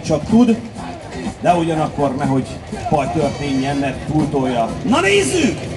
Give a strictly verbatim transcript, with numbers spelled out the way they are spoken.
csak tud, de ugyanakkor nehogy baj történjen, mert túltolja. Na nézzük!